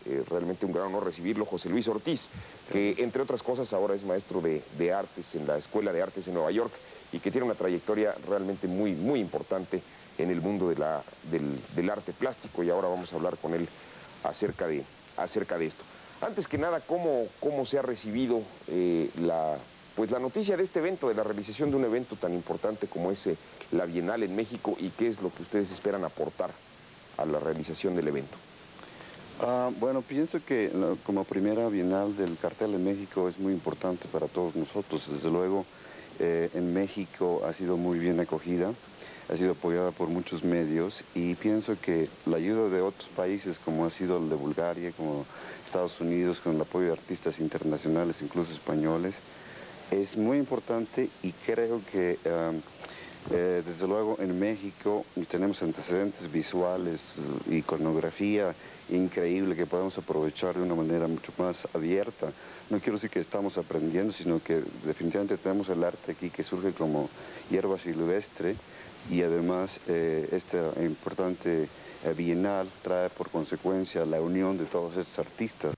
realmente un gran honor recibirlo, José Luis Ortiz, que entre otras cosas ahora es maestro de artes en la Escuela de Artes en Nueva York y que tiene una trayectoria realmente muy, muy importante en el mundo del arte plástico, y ahora vamos a hablar con él acerca de esto. Antes que nada, ¿cómo se ha recibido pues la noticia de este evento, de la realización de un evento tan importante como es la Bienal en México, y qué es lo que ustedes esperan aportar a la realización del evento? Bueno, pienso que como primera Bienal del cartel en México es muy importante para todos nosotros. Desde luego, en México ha sido muy bien acogida, ha sido apoyada por muchos medios, y pienso que la ayuda de otros países, como ha sido el de Bulgaria, como Estados Unidos, con el apoyo de artistas internacionales, incluso españoles, es muy importante. Y creo que desde luego en México tenemos antecedentes visuales, iconografía increíble que podemos aprovechar de una manera mucho más abierta. No quiero decir que estamos aprendiendo, sino que definitivamente tenemos el arte aquí que surge como hierba silvestre, y además esta importante bienal trae por consecuencia la unión de todos estos artistas.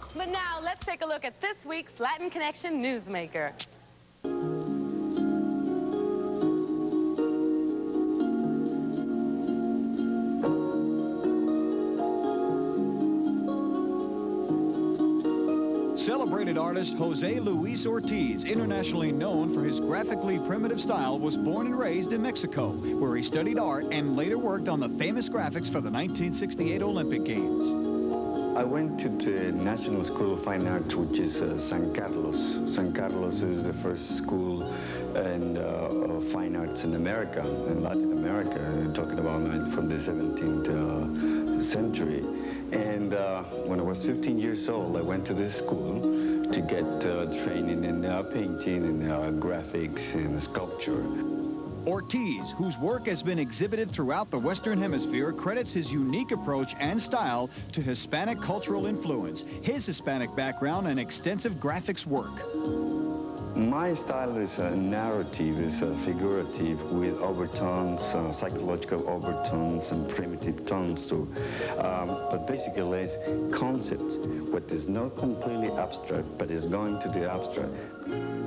But now, let's take a look at this week's Latin Connection Newsmaker. Celebrated artist Jose Luis Ortiz, internationally known for his graphically primitive style, was born and raised in Mexico, where he studied art and later worked on the famous graphics for the 1968 Olympic Games. I went to the National School of Fine Arts, which is San Carlos. San Carlos is the first school of fine arts in America, in Latin America, talking about from the 17th century. And when I was 15 years old, I went to this school to get training in painting and graphics and sculpture. Ortiz, whose work has been exhibited throughout the Western Hemisphere, credits his unique approach and style to Hispanic cultural influence, his Hispanic background, and extensive graphics work. My style is narrative, is figurative, with overtones, psychological overtones and primitive tones too. But basically it's concepts, what is not completely abstract, but is going to the abstract.